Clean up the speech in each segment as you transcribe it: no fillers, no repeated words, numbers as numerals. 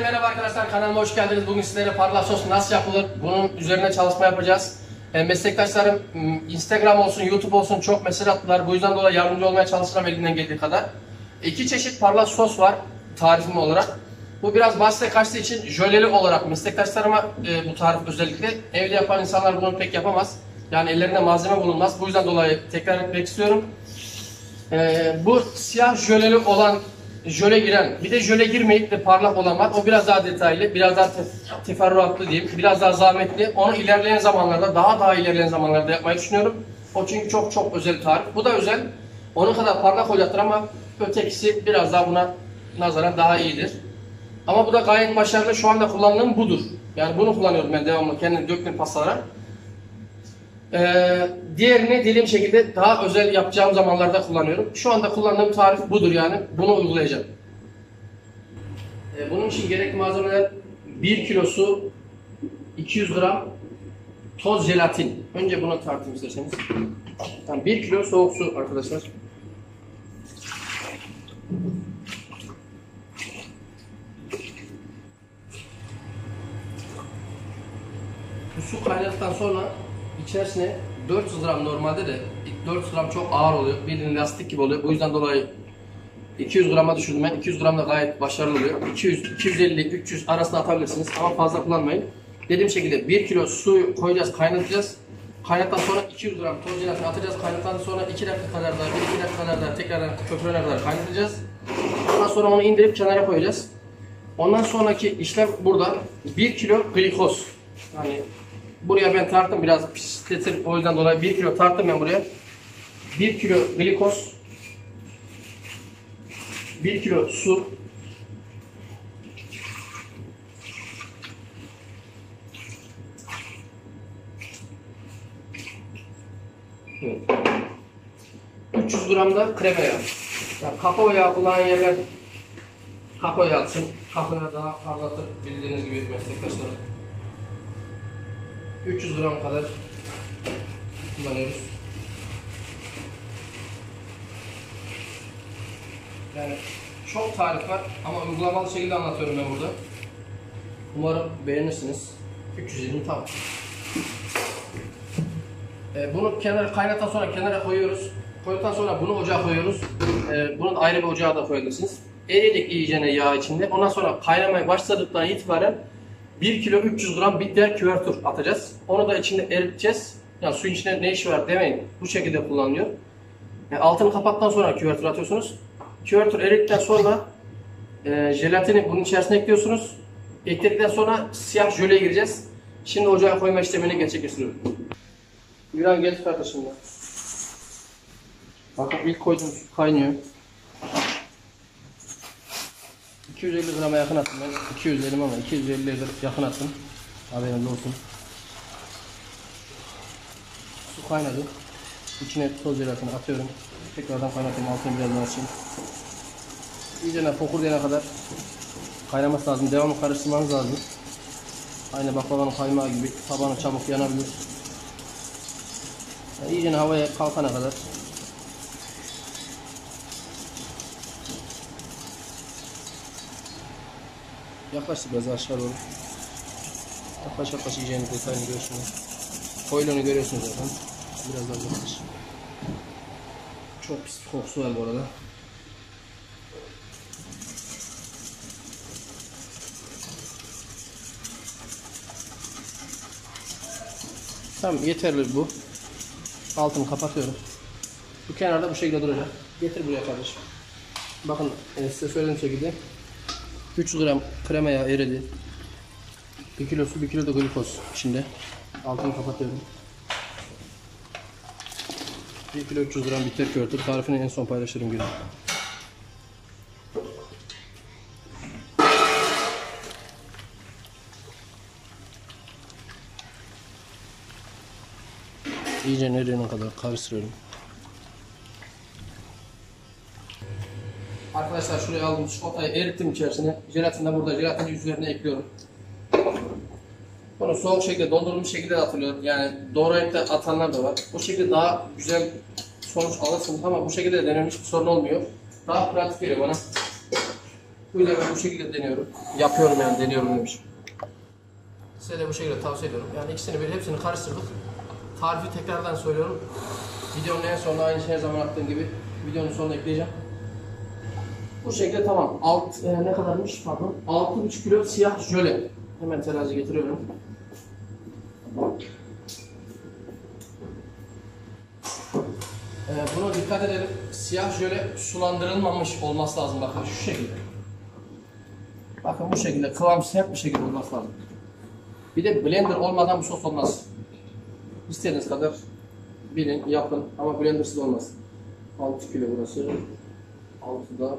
merhaba arkadaşlar, kanalıma hoş geldiniz. Bugün sizlere parlak sos nasıl yapılır bunun üzerine çalışma yapacağız. Meslektaşlarım Instagram olsun, YouTube olsun çok mesaj attılar. Bu yüzden dolayı yardımcı olmaya çalışacağım elimden geldiği kadar. İki çeşit parlak sos var tarifim olarak. Bu biraz bahse kaçtığı için jöleli olarak meslektaşlarıma bu tarif özellikle. Evde yapan insanlar bunu pek yapamaz. Yani ellerinde malzeme bulunmaz. Bu yüzden dolayı tekrar etmek istiyorum. Bu siyah jöleli olan, jöle giren, bir de jöle girmeyip de parlak olan var. O biraz daha detaylı, biraz daha teferruatlı diyeyim, biraz daha zahmetli. Onu ilerleyen zamanlarda, daha ilerleyen zamanlarda yapmayı düşünüyorum. O çünkü çok özel tarif. Bu da özel. Onun kadar parlak olacaktır ama ötekisi biraz daha buna nazaran daha iyidir. Ama bu da gayet başarılı. Şu anda kullandığım budur. Yani bunu kullanıyorum ben devamlı kendim döktüğüm pastalara. Diğerini dediğim şekilde daha özel yapacağım zamanlarda kullanıyorum. Şu anda kullandığım tarif budur yani. Bunu uygulayacağım. Bunun için gerekli malzemeler 1 kilo su, 200 gram toz jelatin. Önce bunu tartayım isterseniz. Tamam, 1 kilo soğuk su arkadaşlar. Bu su kaynadıktan sonra İçerisine 400 gram normalde de 400 gram çok ağır oluyor. Bildiğin lastik gibi oluyor. Bu yüzden dolayı 200 grama düşürdüm ben. 200 gram da gayet başarılı oluyor. 200, 250, 300 arasında atabilirsiniz ama fazla kullanmayın. Dediğim şekilde 1 kilo su koyacağız, kaynatacağız. Kaynattıktan sonra 200 gram toz jelatin atacağız. Kaynattıktan sonra 2 dakika kadar daha, 1-2 dakika kadar daha tekrardan köpürene kadar kaynatacağız. Ondan sonra onu indirip kenara koyacağız. Ondan sonraki işlem burada 1 kilo glikoz. Yani buraya ben tarttım biraz pisletir, o yüzden dolayı 1 kilo tarttım ben buraya. 1 kilo glikoz, 1 kilo su, evet. 300 gram da krema yağı. Yani kakao yağı kullanan yerler kakao yağı atsın. Kakao yağı daha parlatır bildiğiniz gibi meslektaşlar. 300 gram kadar kullanıyoruz. Yani çok tarif var ama uygulamalı şekilde anlatıyorum ben burada. Umarım beğenirsiniz. 320 tam. Bunu kenara kaynattıktan sonra kenara koyuyoruz. Koyduktan sonra bunu ocağa koyuyoruz. Bunun ayrı bir ocağa da koyabilirsiniz. Eriyecek iyicene yağ içinde. Ondan sonra kaynamaya başladıktan itibaren 1 kilo 300 gram bitter küvertür atacağız. Onu da içinde eriteceğiz. Yani suyun içinde ne işi var demeyin. Bu şekilde kullanılıyor. Yani altını kapattıktan sonra küvertür atıyorsunuz. Küvertür erittikten sonra jelatini bunun içerisine ekliyorsunuz. Ekledikten sonra siyah jöleye gireceğiz. Şimdi ocağa koyma işlemini gerçekleştiriyorum. Güran gel kardeşim ya. Bakın ilk koydum su kaynıyor. 250 grama yakın attım ben. 200 dedim ama 250'ye yakın attım. Haberiniz olsun. Su kaynadı. İçine toz jelatini atıyorum. Tekrardan kaynatayım. Altını biraz daha açayım. İyice fokur diyene kadar kaynaması lazım. Devamlı karıştırmanız lazım. Aynı baklavanın kaymağı gibi tabanı çabuk yanabilir. Yani iyice havaya kalkana kadar. Yaklaştı biraz aşağı doğru. Yaklaş iyice detayını görüyorsunuz. Koyulunu görüyorsunuz zaten. Biraz daha yaklaş. Çok pis bir kokusu var bu arada. Tamam, yeterli bu. Altını kapatıyorum. Bu kenarda bu şekilde duracak. Getir buraya kardeşim. Bakın size söylediğim şekilde 300 gram krema yağı eridi. 1 kilo su, 1 kilo da glikoz içinde. Altını kapatıyorum. 1 kilo 300 gram bitter küvertür. Tarifini en son paylaşırım günü. İyice eriyene kadar karıştırıyorum. Arkadaşlar şuraya aldım çikolatayı erittim içerisine. Jelatin de burada. Jelatini üzerine ekliyorum. Bunu soğuk şekilde, dondurulmuş şekilde de atılıyor. Yani doğrayıp da atanlar da var. Bu şekilde daha güzel sonuç alırsınız ama bu şekilde de denemiş bir sorun olmuyor. Daha pratik geliyor bana. Bu yüzden ben bu şekilde deniyorum. Yapıyorum yani, deniyorum demişim. Size de bu şekilde tavsiye ediyorum. Yani ikisini bir, hepsini karıştırdık. Tarifi tekrardan söylüyorum. Videonun en sonunda aynı her zaman yaptığım gibi videonun sonuna ekleyeceğim. Bu şekilde tamam. Ne kadarmış? Pardon. 6,5 kilo siyah jöle. Hemen terazi getiriyorum. Buna dikkat edelim. Siyah jöle sulandırılmamış olması lazım. Bakın şu şekilde. Bakın bu şekilde kıvam sert bir şekilde olması lazım. Bir de blender olmadan bu sos olmaz. İstediğiniz kadar bilin, yapın ama blendersız olmaz. 6 kilo burası. 6'da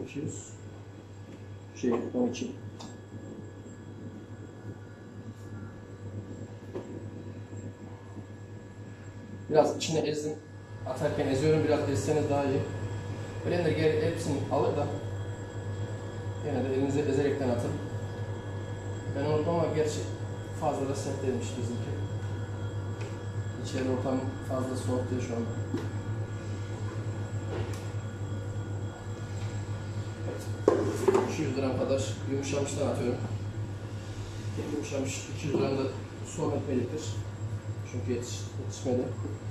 1200 12. Biraz içine ezdim. Atarken eziyorum, biraz ezseniz daha iyi. Blender hepsini alır da yine de elinize ezerekten atın. Ben unuttum ama gerçi fazla da sert değilmiş bizimki. İçeri ortam fazla soğuk değil şu anda. Evet. 200 gram kadar yumuşamıştan atıyorum. Yumuşamış 200 gram da soğuk etmeyecektir. Çünkü yetişmedi.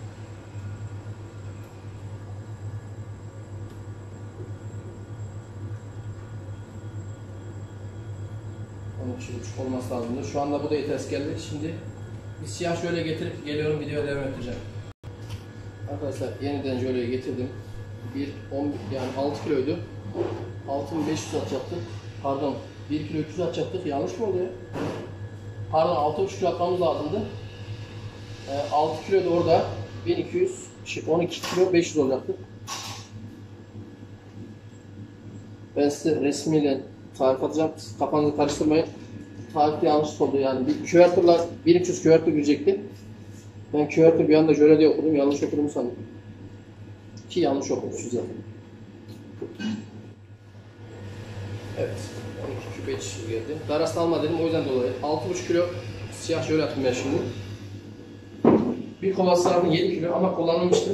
Olması lazımdır. Şu anda bu da yetersiz geldi. Şimdi bir siyah jöle getirip geliyorum, videoya devam edeceğim. Arkadaşlar yeniden jöleyi getirdim. Yani 6 kiloydu. 6500 atacaktım. Pardon, 1 kilo 300 atacaktık. Yanlış mı oldu ya? Pardon, 6,5 kilo atmamız lazımdı. 6 kilo da orada 1200, 12 kilo 500 olacaktı. Ben size resmiyle tarif atacağım. Kafanızı karıştırmayın. Tarifte yanlış oldu yani. Bir küvertürler 1300 küvertür girecekti. Ben küvertür bir anda jöle diye okudum. Yanlış okudum sandım. Ki yanlış okumuşuz zaten. Evet. 12 küp yetişir geldi. Darasını alma dedim o yüzden dolayı. 6,5 kilo siyah jöle attım ben şimdi. Bir kova sarımı 7 kilo ama kullanılmıştı.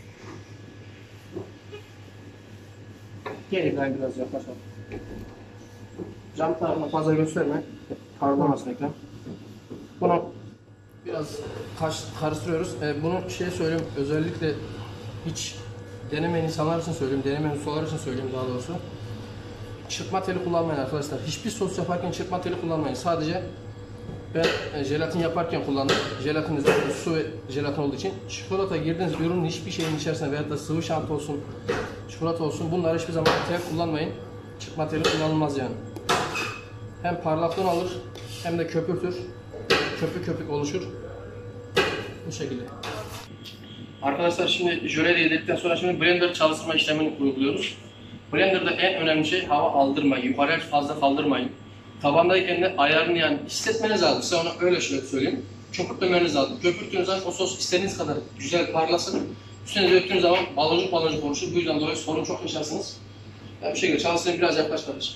Gel İbrahim biraz yaklaşalım. Cam tarafına fazla gösterme. Parlamasın ekran. Bunu biraz karıştırıyoruz. Bunu söyleyeyim, özellikle hiç denemeyen insanlar için söyleyeyim, denemeyen ustalar için söyleyeyim daha doğrusu. Çırpma teli kullanmayın arkadaşlar. Hiçbir sos yaparken çırpma teli kullanmayın. Sadece ben jelatin yaparken kullandım. Jelatin zaten su ve jelatin olduğu için. Çikolata girdiğiniz ürünün hiçbir şeyin içerisine veyahut da sıvı şant olsun, çikolata olsun, bunları hiçbir zaman tel kullanmayın. Çırpma teli kullanılmaz yani. Hem parlaklığını alır hem de köpürtür. Köpük köpük oluşur. Bu şekilde. Arkadaşlar şimdi jöle yedikten sonra şimdi blender çalıştırma işlemini uyguluyoruz. Blender'da en önemli şey hava aldırmayın. Yukarıya fazla kaldırmayın. Tabandayken de ayarını yani hissetmeniz lazım. Size onu öyle söyleyeyim. Köpürtmeniz lazım. Köpürttüğünüz zaman o sos istediğiniz kadar güzel parlasın. Üstüne döktüğünüz zaman baloncuk baloncuk oluşur. Bu yüzden dolayı sorun çok yaşarsınız. Yani bu şekilde çalıştırın, biraz yaklaş kardeşim.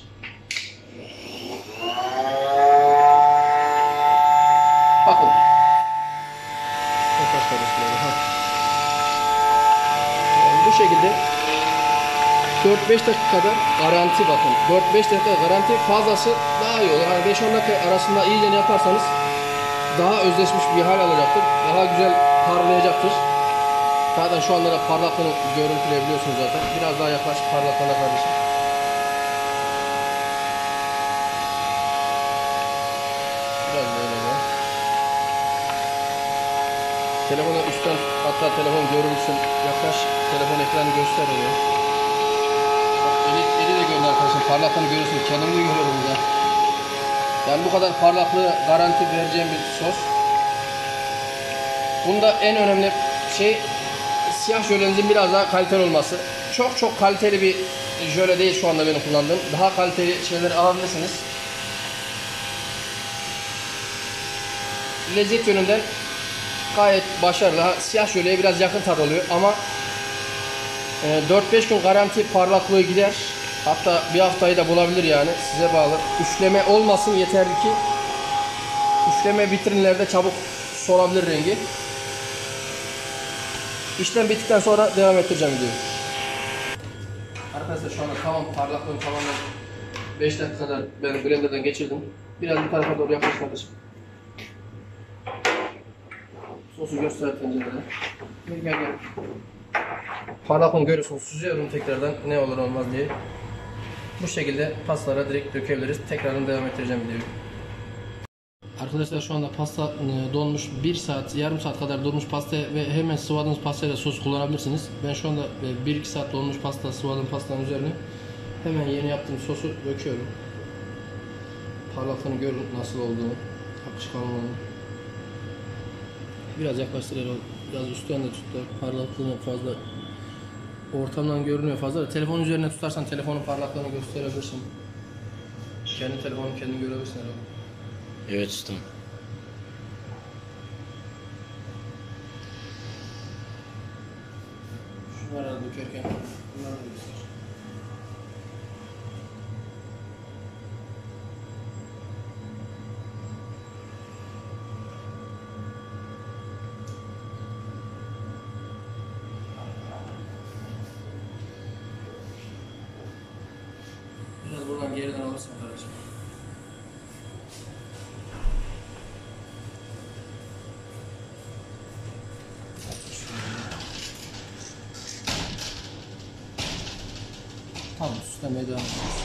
Bakın. Yaklaş kardeşim. Yani bu şekilde 4-5 dakikada garanti bakın. 4-5 dakika garanti, fazlası daha iyi olur. Yani 5-10 dakika arasında iyice yaparsanız daha özleşmiş bir hal alacaktır. Daha güzel parlayacaktır. Zaten şu anda da parlaklığını görüntüleyebiliyorsunuz zaten. Biraz daha yaklaş parlaklığına kardeşim. Biraz böyle ya. Telefonu üstten, hatta telefon görünsün. Yaklaş, telefon ekranı göster oraya. Eli de görün arkadaşlar, parlaklığını görüyorsunuz, kendimi de görüyorum burada. Yani bu kadar parlaklığı garanti vereceğim bir sos. Bunda en önemli şey siyah jölenizin biraz daha kaliteli olması. Çok kaliteli bir jöle değil şu anda benim kullandığım. Daha kaliteli şeyler alabilirsiniz. Lezzet yönünden gayet başarılı. Siyah jöleye biraz yakın tat oluyor ama 4-5 gün garanti parlaklığı gider. Hatta bir haftayı da bulabilir yani. Size bağlı. Üfleme olmasın yeterli ki. Üfleme vitrinlerde çabuk solabilir rengi. İşlem bittikten sonra devam ettireceğim videoyu. Arkadaşlar şu anda tamam, parlaklığım tamamen 5 dakika kadar ben blenderdan geçirdim. Biraz bu tarafa doğru yaklaş kardeşim. Sosu göster tencerede. Gel. Parlaklığını görüyorsunuz. Süzüyorum tekrardan ne olur olmaz diye. Bu şekilde pastalara direkt dökebiliriz. Tekrardan devam ettireceğim videoyu. Arkadaşlar şu anda pasta donmuş 1 saat, yarım saat kadar donmuş pasta ve hemen sıvadığınız pastayla sos kullanabilirsiniz. Ben şu anda 1-2 saat donmuş pasta sıvadığım pastanın üzerine hemen yeni yaptığım sosu döküyorum. Parlaklığını görün nasıl olduğunu, akışkanlığını. Biraz yaklaştırarak, biraz üstten de tut da parlaklığını fazla ortamdan görünüyor fazla da telefon üzerine tutarsan telefonun parlaklığını gösterebilirsin. Kendi telefonunu kendin görebilirsin herhalde. Evet ustam. Şunları da dökerken bunları da göster. Biraz buradan geriden alırsın kardeşim. Tamam, süslemeye devam ediyoruz.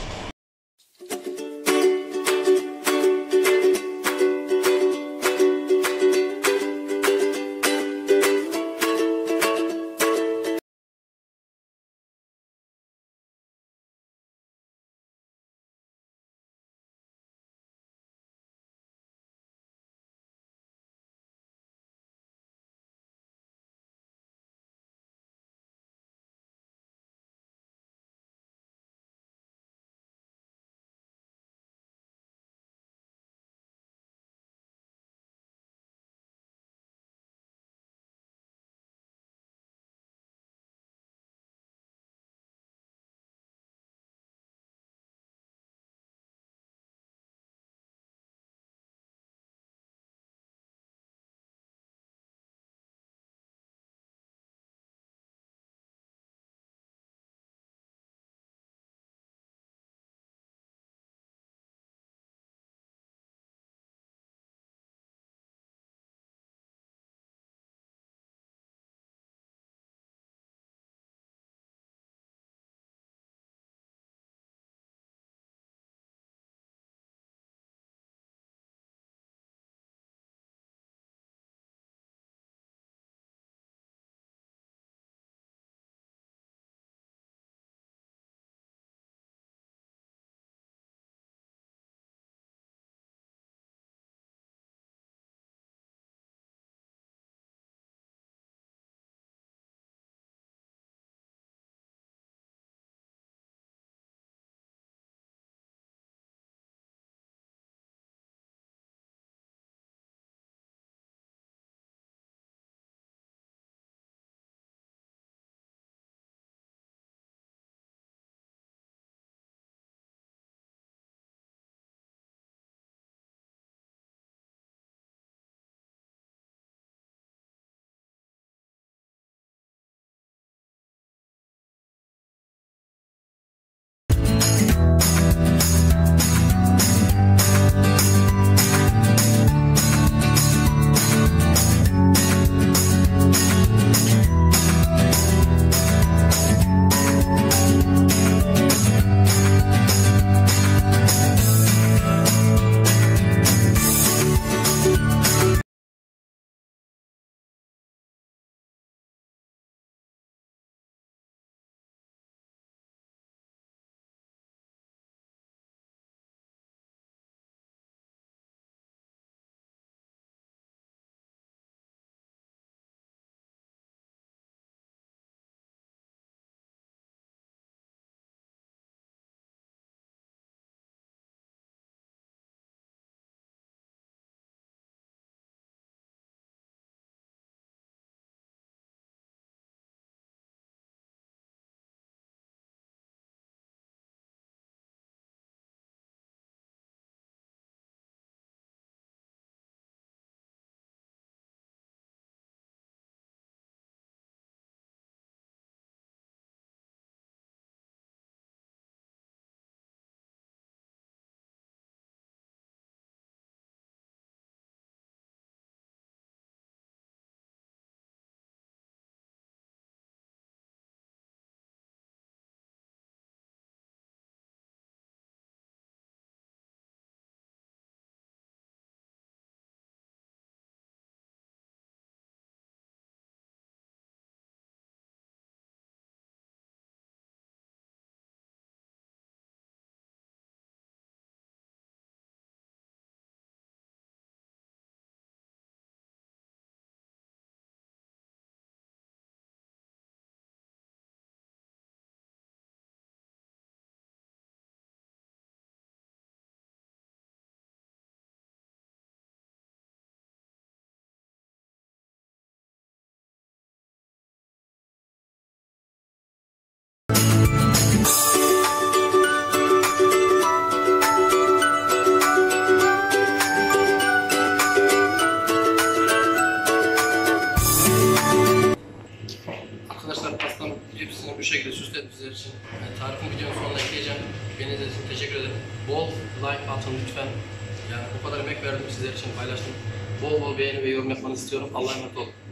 Arkadaşlar pastam hepsini bu şekilde süsledim sizler için. Tarifin videonun sonuna ekleyeceğim. Beni izlediğiniz için teşekkür ederim. Bol like atın lütfen. Yani bu kadar emek verdim sizler için paylaştım. Bol bol beğeni ve yorum yapmanızı istiyorum. Allah'a emanet olun.